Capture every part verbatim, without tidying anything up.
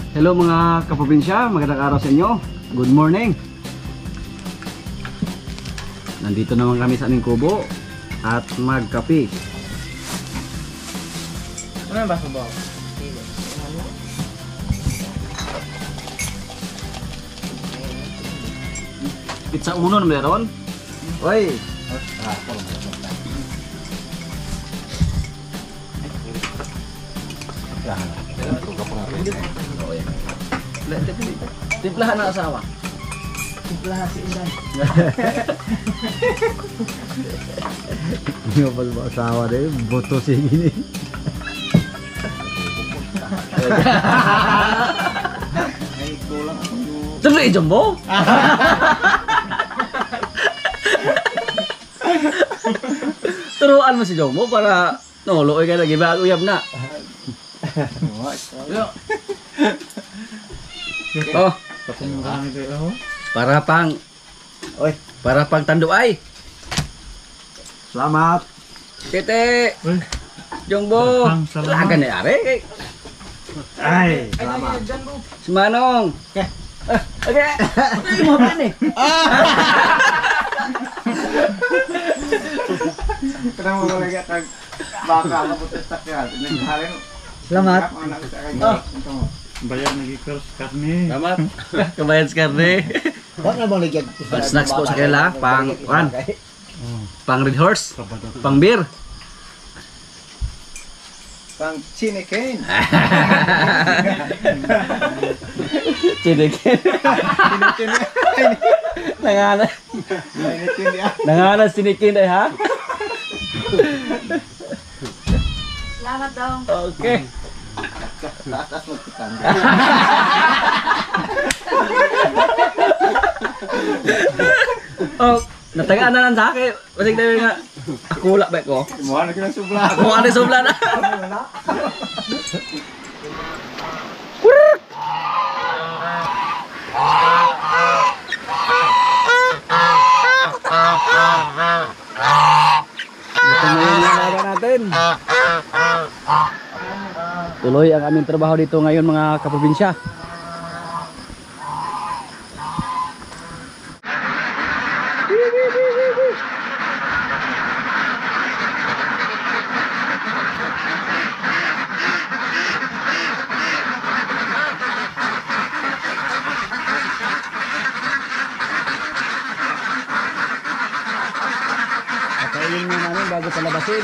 Hello mga kaprobinsya, magandang araw sa inyo. Good morning. Nandito naman kami sa aming kubo at magkape. Ano ba sabaw? Pizza uno na meron. Oy. Timplahan na asawa. Timplahan si Inday. Hindi mo pala asawa deh, boto siya gini. Ay, kulang ako yung... Tuloy, Jumbo! Turuan mo si Jumbo para nuluoy ka lagi ba uyab na. Oh, para pang Oy, para pang tanduay. salamat. Tete. Jumbo. Lagan ni are. Ay, salamat. Semanong. Okay. Oke. Ini mau apa nih? Kenapa mo lagi kag baka mabutas takya? Naghalin. Selamat. Oh. Bayar lagi kurs karne. Selamat. Kebayang sekali. Wag na bang lagi. Snacks po sa kila, pang one. Pang Red Horse, pang beer. Pang Chineken. Cinikin. Chineken. Nangana. Chineken dia. Nangana sinikin deh ha. Selamat dong. Oke. Atas mo kita. Oh, natagaan na lang sa akin. Masig na nga. Ako wala ba ko? Mo na kita subla. Ako ano subla na. Ito na yung nalaga natin. Tuloy ang aming trabaho dito ngayon mga kaprobinsya. Pakainin mo namin bago palabasin.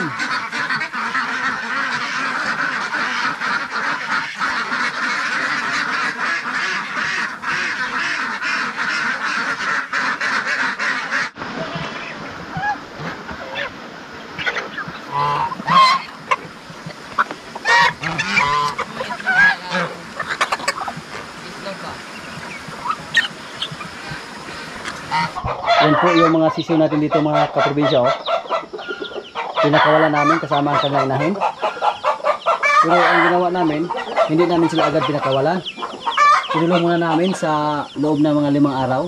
Yan po yung mga sisiw natin dito mga kaprobinsya. Oh. Pinakawalan namin kasama ang kanilang inahin. Pero ang ginawa namin, hindi namin sila agad pinakawalan. Sinulong muna namin sa loob ng mga limang araw.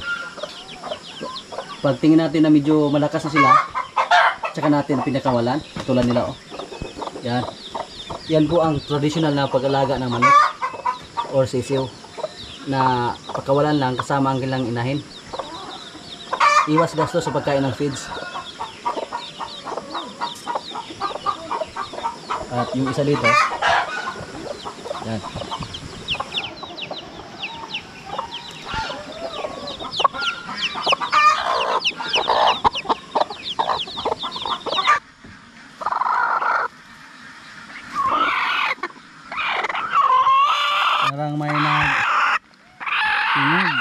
Pag tingin natin na medyo malakas na sila, tsaka natin pinakawalan. Tulad nila oh. Yan. Yan po ang traditional na pag-alaga ng manok or sisiw na pakawalan lang kasama ang kanilang inahin. Iwas gastos sa pagkain ng feeds. At yung isa dito, yan. Parang may nag tingog.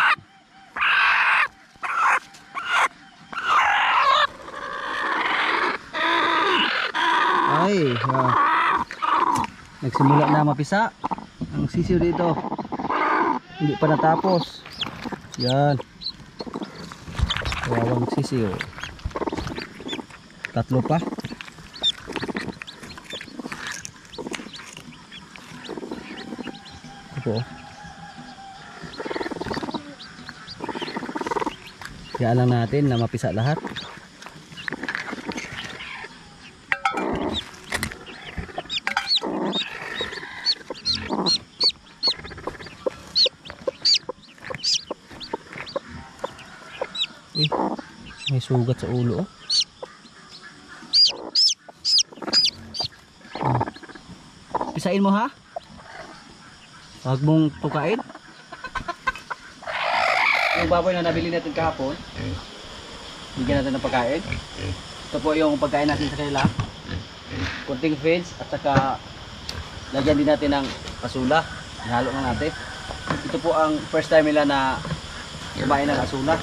Ay, ha. Nagsimula na mapisa ang sisiw dito. Hindi pa natapos. Yan. Kawawang sisiw. Tatlo pa. Ito. Kaya lang natin na mapisa lahat. May sugat sa ulo oh. Oh. Pisain mo ha. Huwag mong tukain. Yung baboy na nabili natin kahapon, bigyan natin ng pagkain. Ito po yung pagkain natin sa kanila. Kunting feeds at saka lagyan din natin ng asula. Ihalo na natin. Ito po ang first time nila na kumain ng asula.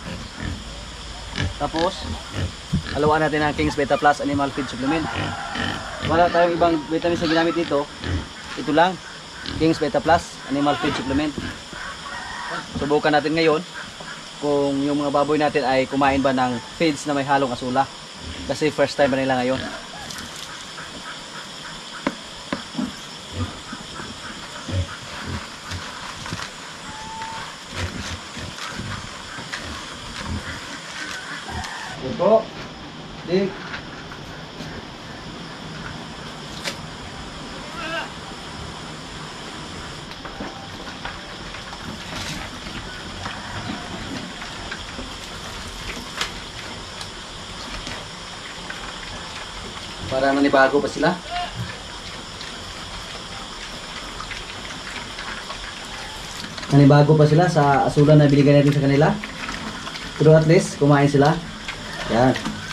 Tapos haluan natin ng King's Beta Plus Animal Feed Supplement. Wala tayong ibang vitamins na ginamit dito. Ito lang, King's Beta Plus Animal Feed Supplement. Subukan natin ngayon kung yung mga baboy natin ay kumain ba ng feeds na may halong asula. Kasi first time ba nila ngayon. Po. Dik. Para nanibago pa sila. Nanibago pa sila sa asulan na binigay natin sa kanila. Pero at least kumain sila. Yan.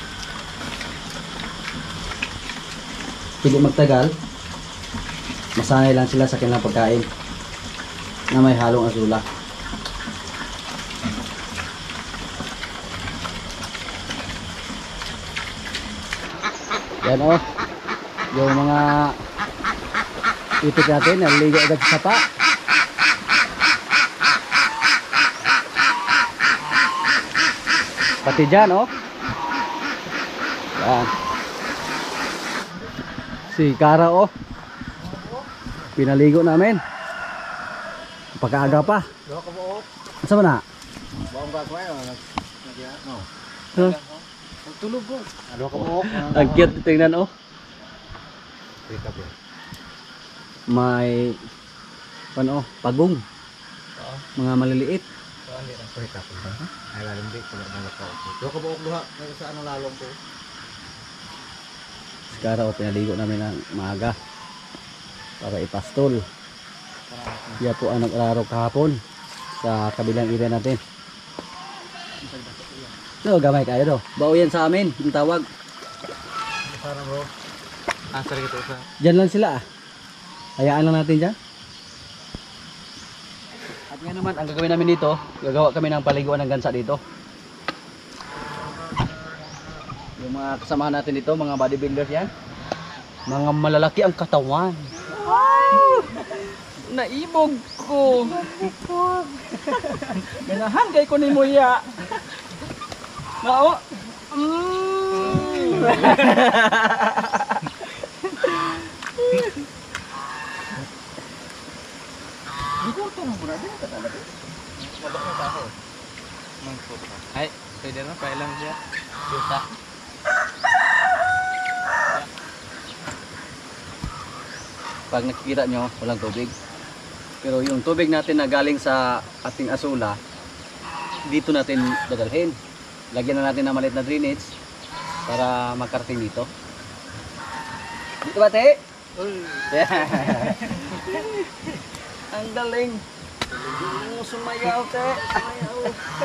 Hindi magtagal, masanay lang sila sa kanilang pagkain na may halong asula. Yan o, yung mga itik natin naliligo agad sa sapa. Pati dyan o. Yan. Si Kara oh. Pinaligo namin. Pagkaaga pa. Dua ka buok. Asa man na? Buong ba ko ayo nag no. Huh? Tulog ko. Dua ka buok. Ang cute tingnan oh. Kita bro. May ano, pagong. Oo. Mga maliliit. Saan di ra kita ko. Ay lalim di ko na ko. Dua ka buok duha sa ano lalong ko. Si Kara oh, pinaligo namin ng maaga para ipastol. Yan po ang nag-araro kahapon sa kabilang area natin. No, gamay kayo do. Bao yan sa amin, yung tawag. Sana bro. Answer gitu sa. Diyan lang sila ah. Hayaan lang natin dyan. At nga naman, ang gagawin namin dito, gagawa kami ng paliguan ng gansa dito. Yung mga kasamahan natin dito, mga bodybuilders yan. Mga malalaki ang katawan. Wow! Naibog ko. Ganahangay ko ni Muya. Nao? Mm. Ay, pwede na pailang siya. Susa. Pag nakikita nyo, walang tubig. Pero yung tubig natin na galing sa ating asula, dito natin dadalhin. Lagyan na natin ng maliit na drainage para magkarating dito. Dito ba, te? Ang galing. Sumayaw, te. Sumayaw.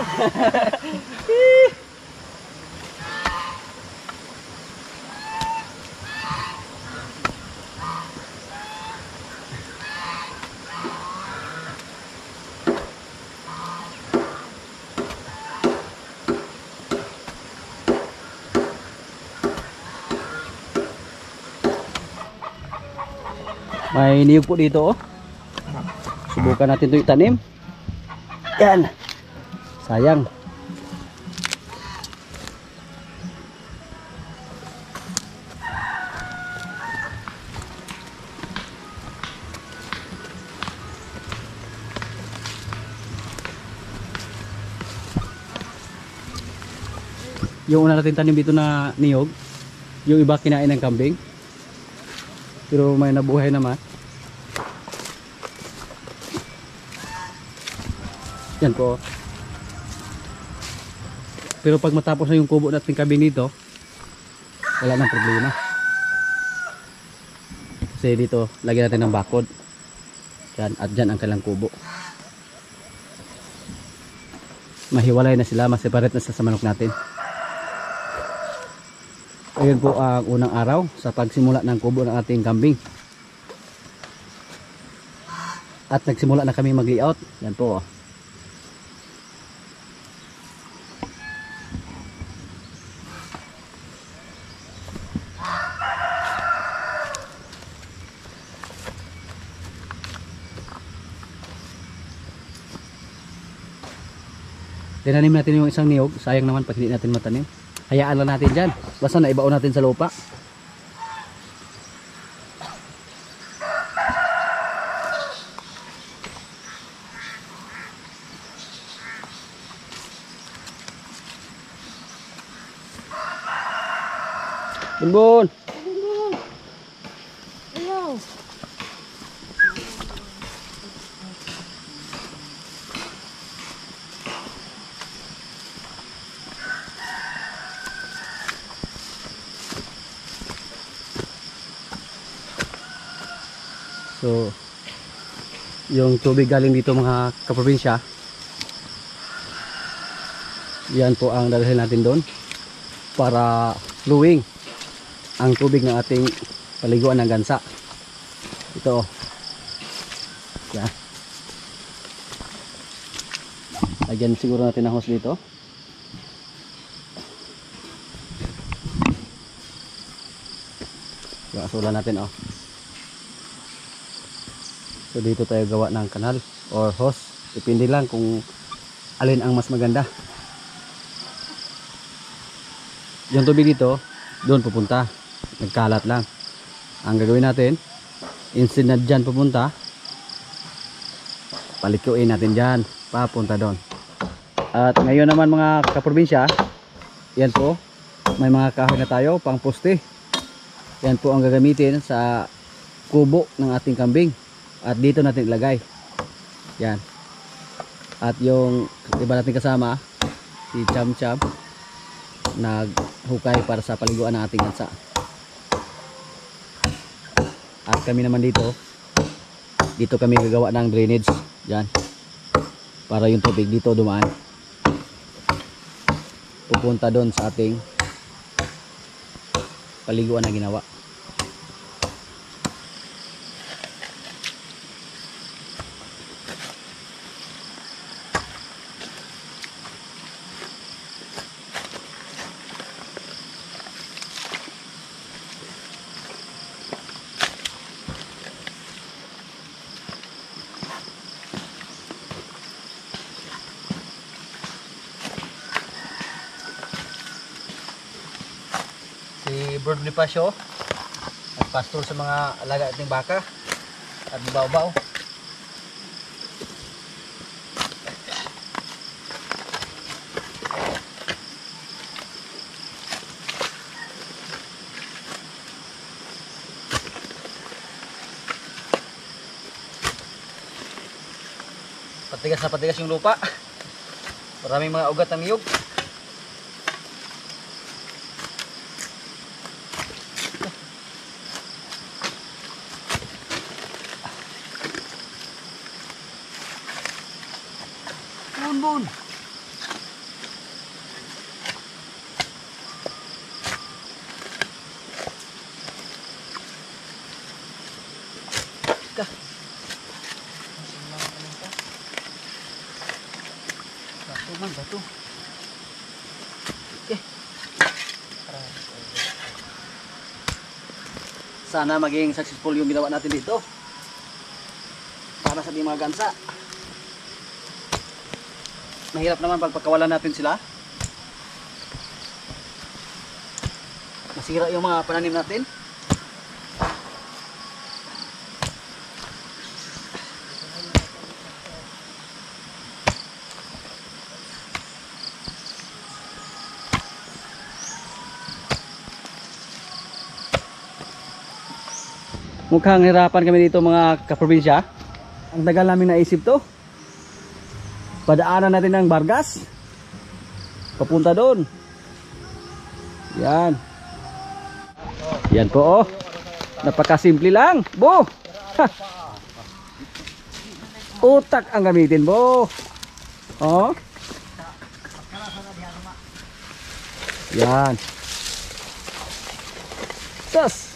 May niyog po dito oh. Subukan natin ito itanim. Yan. Sayang. Yung una natin tanim dito na niyog, yung iba kinain ng kambing. Pero may nabuhay naman. Yan po. pero pag matapos na yung kubo natin kambing dito, wala nang problema. Kasi dito, lagyan natin ng bakod. Yan, at dyan ang kailang kubo. Mahiwalay na sila, maseparate na sa manok natin. Ayun po ang unang araw sa pagsimula ng kubo ng ating kambing. At nagsimula na kami mag-layout. Yan po. Tinanim natin yung isang niyog. Sayang naman pag hindi natin matanim. Hayaan lang natin dyan. Basta naibaon natin sa lupa. Bunbun! Ayaw. So, yung tubig galing dito mga kaprobinsya, yan po ang dalhin natin doon para flowing ang tubig ng ating paliguan ng gansa. Ito, yan. Lagyan siguro natin ng hose dito. Yung asulan natin, oh. So dito tayo gawa ng kanal or hose. Depende lang kung alin ang mas maganda. Yung tubig dito, doon pupunta. Nagkalat lang. Ang gagawin natin, instead na dyan pupunta, palikuin natin dyan, papunta doon. At ngayon naman mga kaprobinsya, yan po, may mga kahoy na tayo, pang poste. Yan po ang gagamitin sa kubo ng ating kambing. At dito natin ilagay. Yan. At yung iba natin kasama, si Cham Cham, naghukay para sa paliguan ng ating gansa. At kami naman dito, dito kami gagawa ng drainage. Yan. Para yung tubig dito dumaan, pupunta doon sa ating paliguan na ginawa. Si Bird Bonifacio, nagpastor sa mga alaga ating baka at baw-baw. Patigas na patigas yung lupa. Maraming mga ugat ng niyog. Bunbun. Ka. Batu man, batu. Okay. Sana maging successful yung ginawa natin dito. Para sa ating mga gansa. Mahirap naman pagpakawalan natin sila. Masira yung mga pananim natin. Mukhang hirapan kami dito mga kaprobinsya. Ang tagal namin naisip to. Padaanan natin ng Bargas. papunta doon. Yan. Yan po oh. Napakasimple lang, Bo. Ha. Utak ang gamitin, Bo. Oh. Yan. Tas.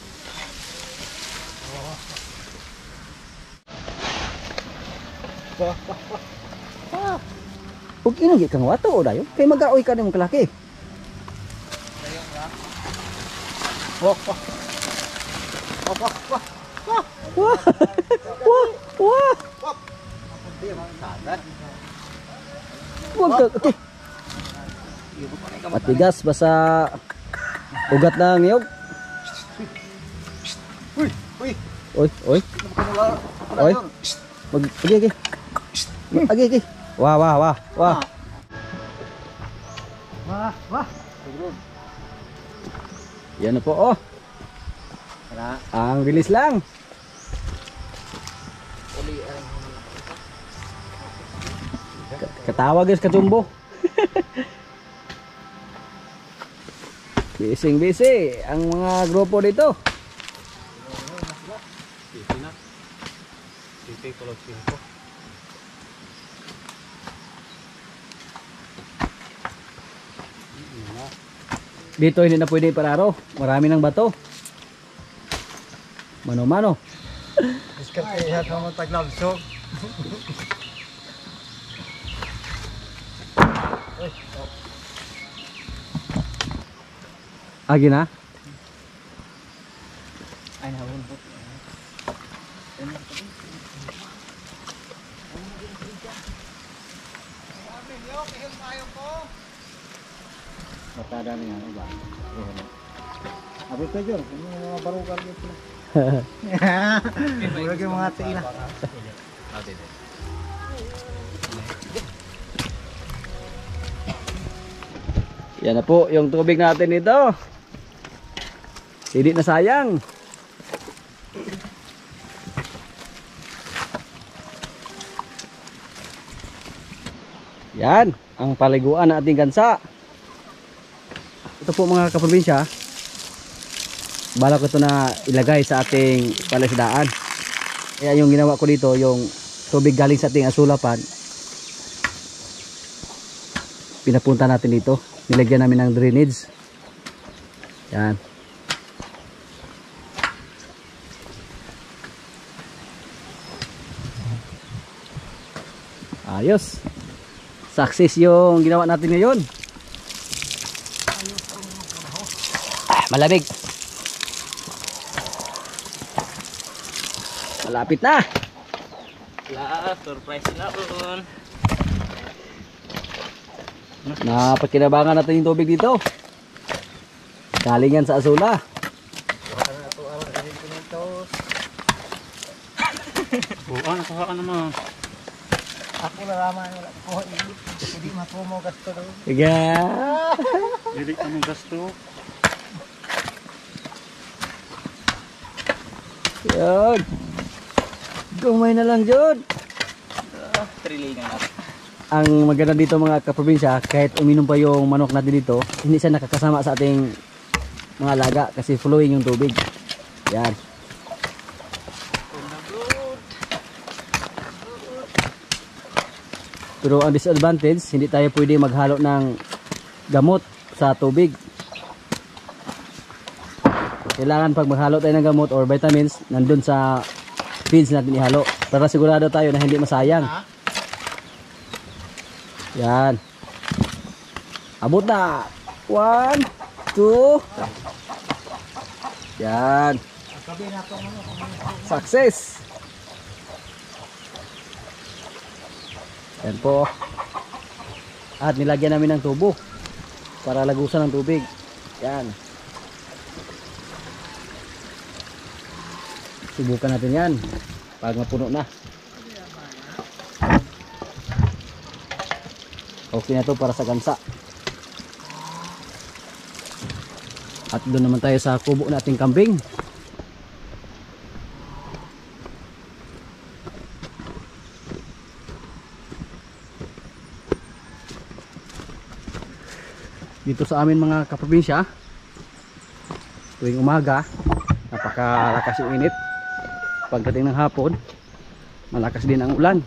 Ug inang kang wato o dayo kay mag-aoy ka nimong kalaki. Wah. Wah. Wah. Wah. Wah. Okay. Matigas basa ugat na ngiyog. Uy, uy. Oy, oy. Oy. Mag agi agi. Agi agi. Wah, wah, wah, wah. Wah, wah. Yan na po oh. Ang bilis lang. Katawa guys ka Jumbo. Bising busy ang mga grupo dito. Dito hindi na pwede pararo. Marami ng bato. Mano-mano. Diskarte ihat mo taglabsog. Agi na? Ay nahon po. Matada niya ano ba? Abot ka dyan, yung mga barugan dito. Murag yung mga tila. Yan na po yung tubig natin ito. Hindi na sayang. Yan ang paliguan ng ating gansa. Ito po mga kaprobinsya, balak ko ito na ilagay sa ating palisdaan. Kaya yung ginawa ko dito, yung tubig galing sa ating asulapan, pinapunta natin dito. Nilagyan namin ng drainage. Yan. Ayos. Success yung ginawa natin ngayon. Ah, malamig. Malapit na. La, surprise na po. Napakinabangan natin yung tubig dito. Galing yan sa Asula. Buwan, nakuha ka naman. Ako nalaman wala ko hindi matumo gasto do. Iga. Dili ka mong gasto. Yun. Gumay na lang yun. Trilingan na. Ang maganda dito mga kaprobinsya, kahit uminom pa yung manok natin dito, hindi siya nakakasama sa ating mga alaga kasi flowing yung tubig. Yan. Pero ang disadvantage, hindi tayo pwede maghalo ng gamot sa tubig. Kailangan pag maghalo tayo ng gamot or vitamins, nandun sa feeds natin ihalo para sigurado tayo na hindi masayang. Yan. Abot na. One, two. Yan. Success. Yan po. At nilagyan namin ng tubo para lagusan ng tubig. Yan. Subukan natin yan pag mapuno na. Okay na to para sa gansa. At doon naman tayo sa kubo nating kambing. Dito sa amin mga kaprobinsya, tuwing umaga, napakalakas yung init. Pagdating ng hapon, malakas din ang ulan.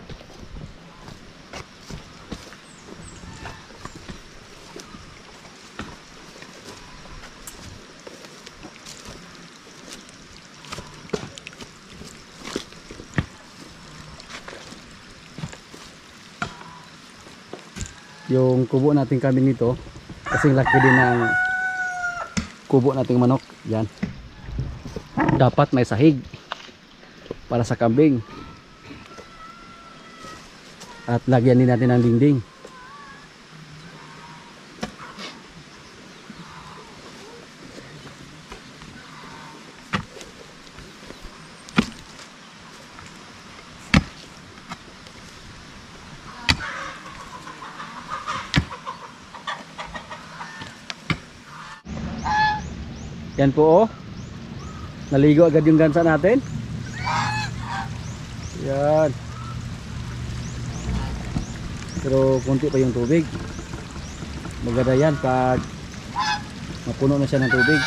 Yung kubo nating kambing nito, kasing laki din ng kubo nating manok. Yan, dapat may sahig para sa kambing, at lagyan din natin ng dingding. Yan po oh. Naligo agad yung gansa natin. Yan. Pero konti pa yung tubig. Maganda yan pag mapuno na siya ng tubig.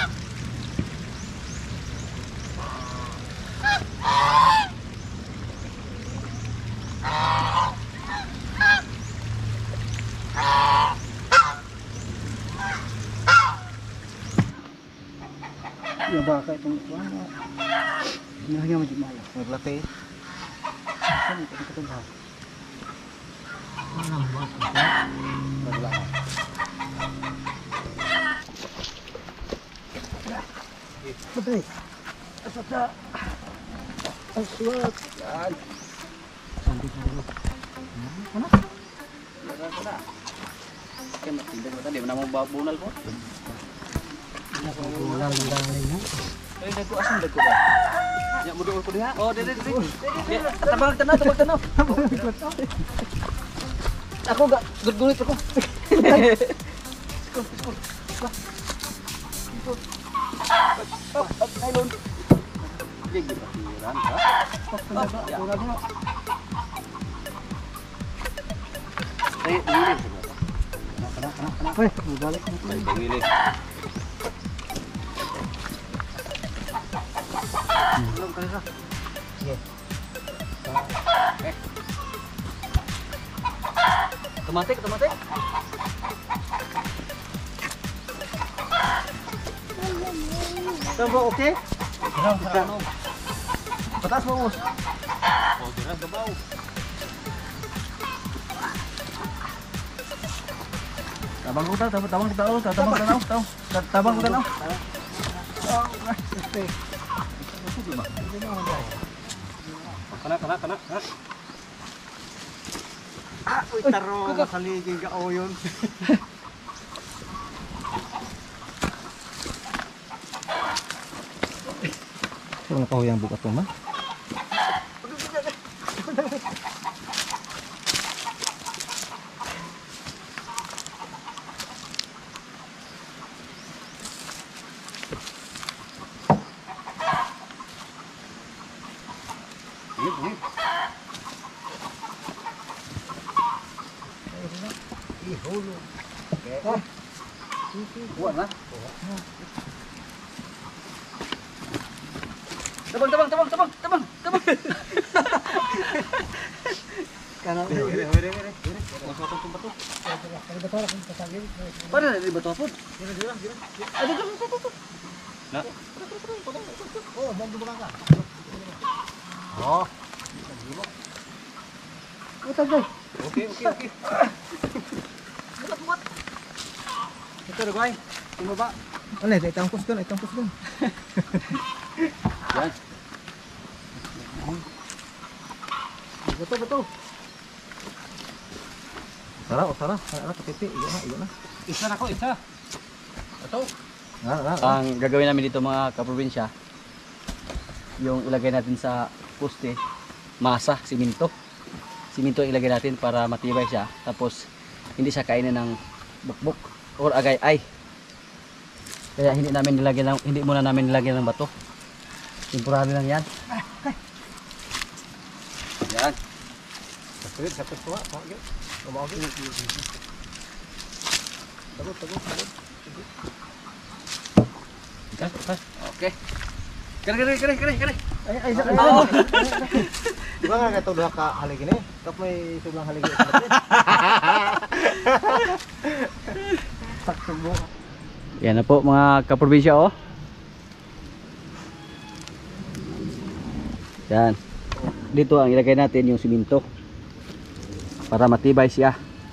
Yung baka itong ano. Hinahanga mo di mala. Naglate. Saan ito ito ba? Ano ba? Nagla. Patay. Asata. Aswat. Yan. Sampai dulu. Mana? Mana? Kan tidak betul dia nama babunal po. Bunal bunal ini. Eh dagu asam dagu ba? Nya mudo ko diha. Oh, dede dede. Tabang tanaw, tabang tanaw. Ako gak gud-gulit ako. Skor, skor. Nailon. Jig pikiran ka. Bunal bunal. Eh, ini. Kena kena kena. Weh, balik. Balik. Belum kali lah. Yes. Eh. Tomatik, tomatik. Coba oke? Geram, geram. Batas bagus. Oh, geram ke bau. Tabang kita, tabang tabang kita, tabang tabang kita, tabang kita. Oh, oke. Kena, kena, kena, kena. Ah, uy, taro, nakaligig ako yun. Ano pa yung bukat mo, ma? Ihulu. Oh. Buat lah. Tabang, tabang, tabang, tabang, tabang, tabang. Kanan. Wede, wede, wede. Masuk ke tempat tuh. Ada betul lah kita lagi. Pada dari betul pun. Gila, gila, gila. Ada tuh, tuh, tuh. Nah. Oh, bantu belakang. Oh. Betul, betul. Oke, oke, oke. Buat, buat. Ito na guys. Timo ba? Ano, itang kus doon, itang kus doon. Yan. Betul, betul. Tara, o tara. Tara, kapiti. Iyo na, iyo na. Isa na ko, isa. Betul. Ang gagawin namin dito mga kaprobinsya, yung ilagay natin sa poste, masa, siminto. Siminto ilagay natin para matibay siya. Tapos hindi siya kainin ng bukbok or agay-ay. Kaya hindi namin nilagyan ng, hindi muna namin nilagyan ng bato. Temporary lang yan. Yan. Sakit, sakit tuwa. Tagot, tagot, tagot. Okay. Kare kare kare kare kare. Ay, ay, ay. Oh. Di ba nga kato duha ka haligi ni? Kap may sublang haligi sa lapit. Takbo. Yan na po mga kaprobinsya oh. Yan. Dito ang ilagay natin yung siminto para matibay siya.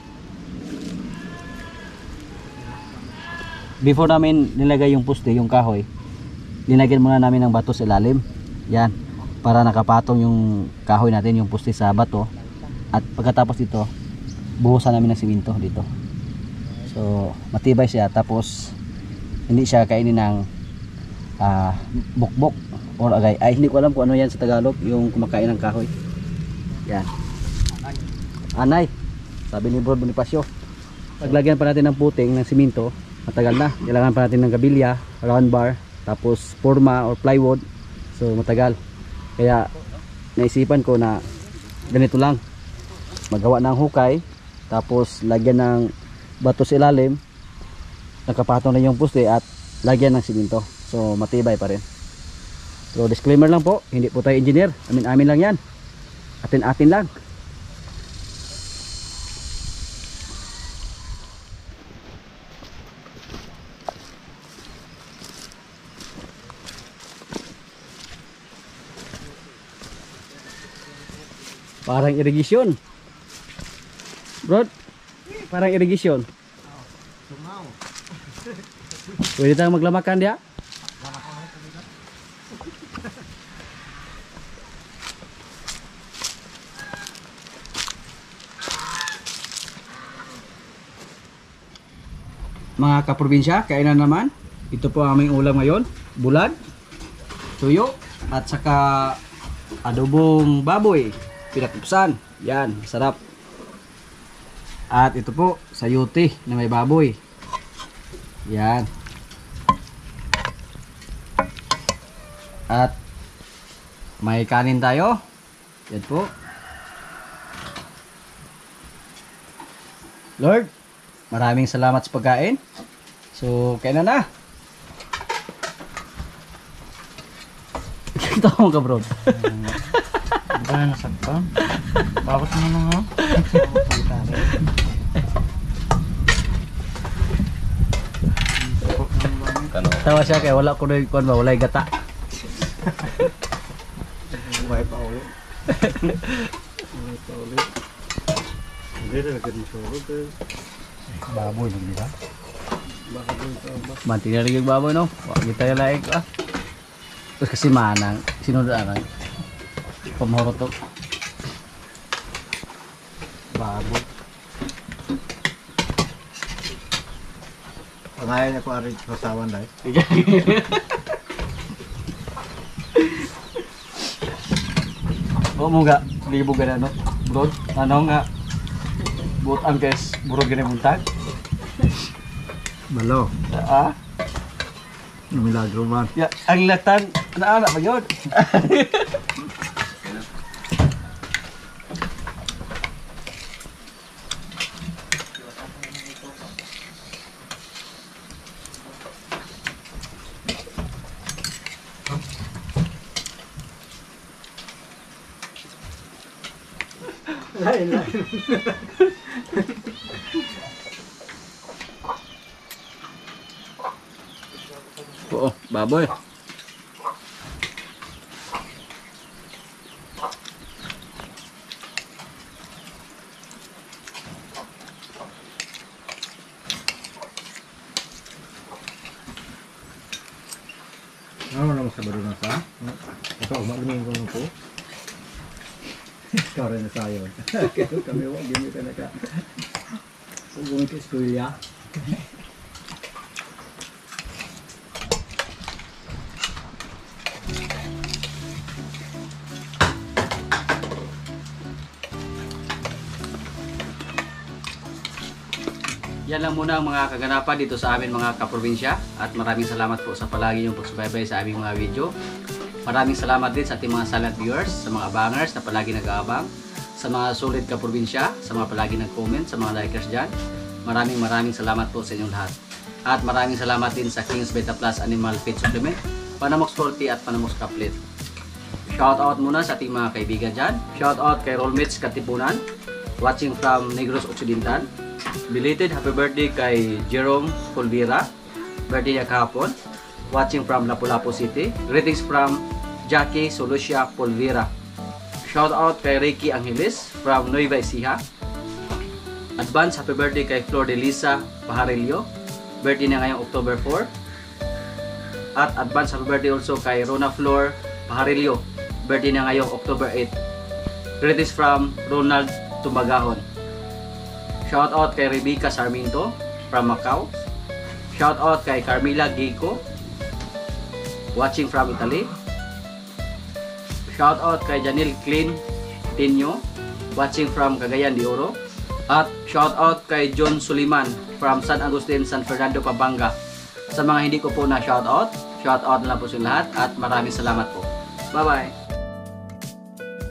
Before namin nilagay yung poste, yung kahoy, linagyan muna namin ng bato sa ilalim. Yan, para nakapatong yung kahoy natin, yung poste sa bato. At pagkatapos dito, buhusan namin ng siminto dito. So, matibay siya. Tapos, hindi siya kainin ng uh, bukbok or agay. Ay, hindi ko alam kung ano yan sa Tagalog, yung kumakain ng kahoy. Yan. Anay. Sabi ni Bro Bonifacio. Paglagyan pa natin ng puting, ng siminto, matagal na. Kailangan pa natin ng gabilya, round bar, tapos forma or plywood. So matagal. Kaya naisipan ko na ganito lang. Magawa ng hukay, tapos lagyan ng bato sa ilalim, nakapatong na yung poste at lagyan ng siminto. So matibay pa rin. So disclaimer lang po, hindi po tayo engineer. Amin amin lang yan. Atin atin lang. Parang irrigation. Bro, parang irrigation. Sungaw. Pwede tayong maglamakan dia. Mga kaprobinsya, kainan naman. Ito po ang aming ulam ngayon. Bulag, tuyo, at saka adobong baboy. Pinakupsan. Yan, sarap. At ito po, sayuti na may baboy. Yan. At may kanin tayo. Yan po. Lord, maraming salamat sa pagkain. So, kainan na. Tawa ka, bro. Hindi ka na nasaktan. Bakit mo na nga? Tawa siya kaya wala ko na kuan ba, walay gata. May pa ulit. May pa ulit. Hindi na nagkakasulit eh. Baboy mo di ba? Baboy pa ba? Manti na rin yung baboy no. Wa kita yung laik ah. Terus kasi manang sinunod ang pamahoro to. Baboy. Pangalan niya ko arin kasawan dahil. O mo ga, libo ga na no. Bro, ano nga buot ang guys, burog gani buntag. Malo. Ah, Milagro man. ya ang latan na anak ba yun? Lain, lain. Oo, baboy. Ano naman sa baro na sa? Ito, magmingin ko na po. Ikaw rin na sayo. Kaya kami wag gimitan na ka. Kung gumit sa kuya. Yan lang muna ang mga kaganapan dito sa amin mga kaprobinsya at maraming salamat po sa palagi yung pagsubaybay sa aming mga video. Maraming salamat din sa ating mga silent viewers, sa mga abangers na palagi nag-aabang, sa mga solid kaprobinsya, sa mga palagi nag-comment, sa mga likers dyan. Maraming maraming salamat po sa inyong lahat. At maraming salamat din sa King's Beta Plus Animal Feed Supplement, Panamox forty at Panamox Caplet. Shout out muna sa ating mga kaibigan dyan. Shout out kay Rollmates Katipunan, watching from Negros Occidental. Belated happy birthday kay Jerome Polvira, birthday niya kahapon, watching from Lapu-Lapu City. Greetings from Jackie Solucia Polvira. Shout out kay Ricky Angeles from Nueva Ecija. Advance happy birthday kay Flor de Lisa Pajarillo, birthday niya ngayong October four. At advance happy birthday also kay Rona Flor Pajarillo, birthday niya ngayong October eight. Greetings from Ronald Tumagahon. Shout out kay Rebecca Sarmiento from Macau. Shout out kay Carmila Gico, watching from Italy. Shout out kay Janil Clean Tinyo, watching from Cagayan de Oro. At shout out kay John Suliman from San Agustin, San Fernando, Pampanga. Sa mga hindi ko po na shout out, shout out na lang po sa lahat at maraming salamat po. Bye bye!